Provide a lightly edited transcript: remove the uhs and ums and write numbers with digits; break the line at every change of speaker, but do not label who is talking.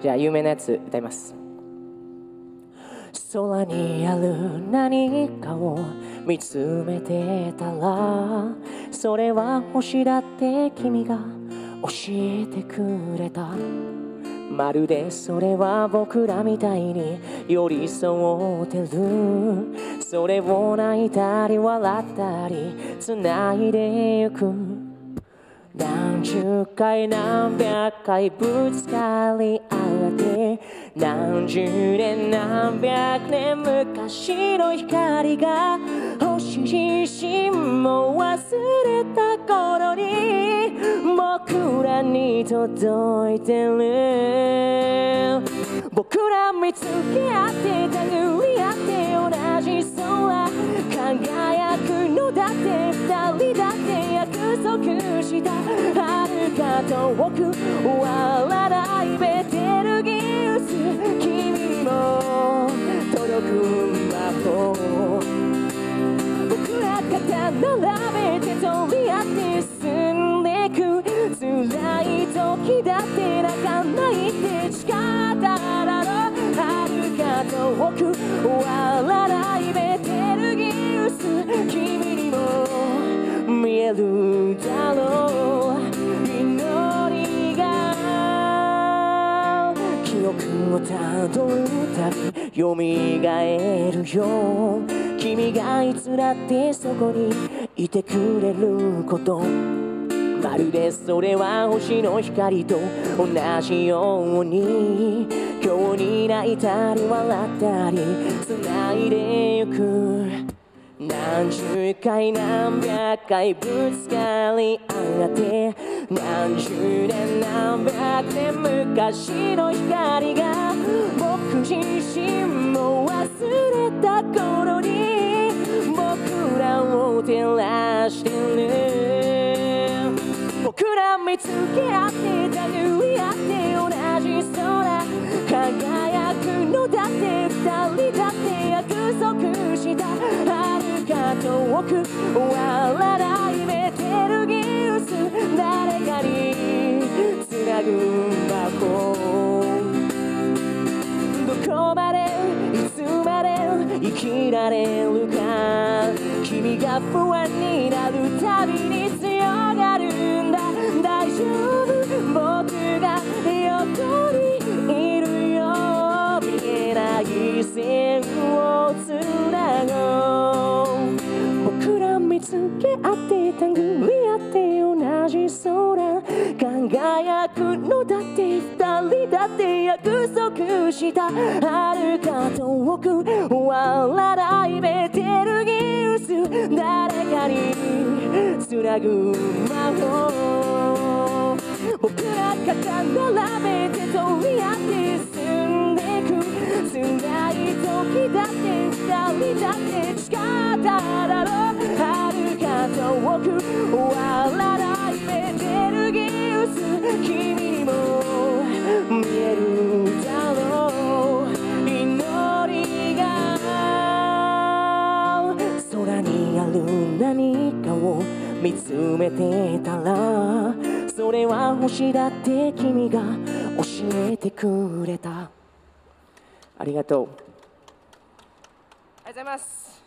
じゃあ有名なやつ歌います。空にある何かを見つめてたら、それは星だって君が教えてくれた。まるでそれは僕らみたいに寄り添ってる。それを泣いたり笑ったり繋いでゆく。何十回何百回ぶつかり合って何十年何百年昔の光が星自身も忘れた頃に僕らに届いてる。僕ら見つけ合って手り合って同じ空輝くのだって二人だって約束した。遥か遠く笑いベテルギウス君にも届く魔法。僕ら肩並べて取り合って進んでく。辛い時だって泣かないって誓っただろ。遥か遠く笑いベテルギウス君にも見えるだろう。祈りが記憶をたどるたびよみがえるよ。君がいつだってそこにいてくれること、まるでそれは星の光と同じように今日に泣いたり笑ったり繋いでゆく。何十回何百回ぶつかり合って何十年何百年昔の光が僕自身も忘れた頃に僕らを照らしてる。僕ら見つけ合って手り合って同じ空輝くのだって二人だって約束した。遥か遠く笑いベテルギウス誰かにつなぐ魔法。どこまでいつまで生きられるか。君が不安になるたびに強がるんだ。大丈夫僕が横にいるよ。見えない線をつなごう。僕ら見つけ合って手繰り合って同じ空輝くのだって二人だって約束した。遥か遠く笑いベテルギウス誰かにつなぐ魔法。僕ら肩並べて取り合って進んでく。辛い時だって二人だって誓っただろ。遥か遠く笑いベテルギウス君にも見えるだろう。祈りが空にある何かを見つめてたら、それは星だって君が教えてくれた。ありがとう。ありがとうございます。